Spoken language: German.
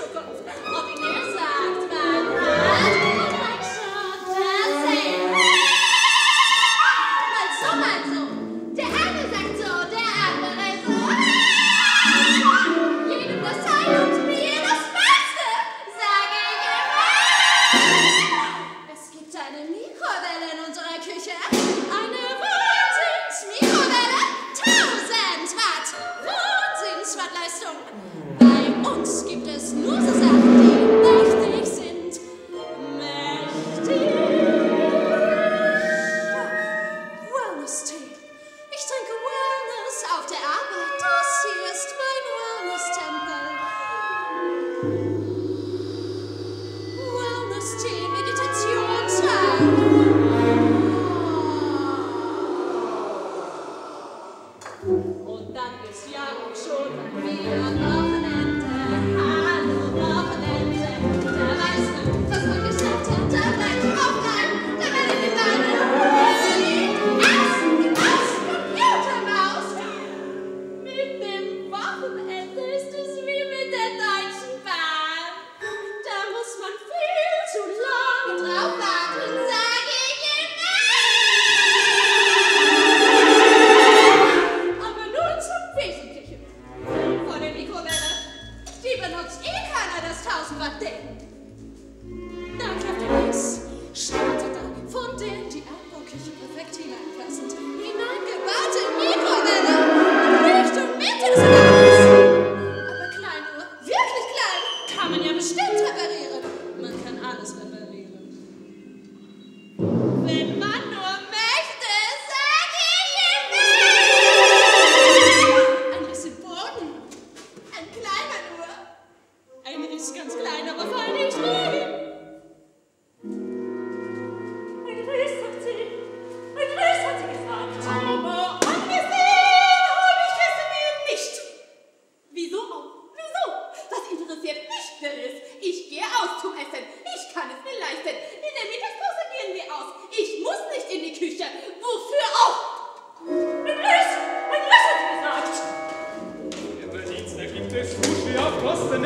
Zukunft. Ordinär sagt man, man schon das sehen. Mal so. Der eine sagt so, der andere so. Jedem das Teil und mir das Beste, sage ich immer. Es gibt eine Mikrowelle in unserer Küche. Eine Wahnsinns-Mikrowelle. 1000 Watt. Wahnsinns-Wattleistung. Bei uns gibt es nur so Sachen, die mächtig sind. Mächtig. Wellness-Tee. Ich trinke Wellness auf der Arbeit. Das hier ist mein Wellness-Tempel. Wellness-Tee, Meditationsraum. Und dann ist ja auch schon wieder Wochenende. Hallo Wochenende. Da weißt du, was man geschafft hat. Da bleibt aufbleiben. Da werden die Beine aus, Computermaus. Mit dem Wochenende ist es wie mit der Deutschen Bahn. Da muss man viel zu lange drauf warten, sage ich immer. Aber nun zum Wesentlichen. Von der Mikrowelle. Die benutzt keiner, das 1000 Watt Ding. Dann klappt es. Startet dann von der die Einbauküche perfekt hineinpassend. Hineingebaute Mikrowelle. Richtung Mitte des Raums. Aber klein nur, wirklich klein, kann man ja bestimmt reparieren. Man kann alles reparieren. Wenn man nur möchte, sage ich immer. Ein bisschen Boden. Ein kleiner nur. Ein ist ganz klein, aber fein nicht rein. Ein Ries hat sie gesagt. Aber angesehen habe ich es mir nicht. Wieso auch? Wieso? Was interessiert mich der Riss? Ich gehe aus zum Essen. Ich kann es mir leisten. In der Mittagspause gehen wir aus. Ich muss nicht in die Küche. Wofür auch? Ein Riss hat sie gesagt. Der Verdienst ergibt es, so schwer auf Kosten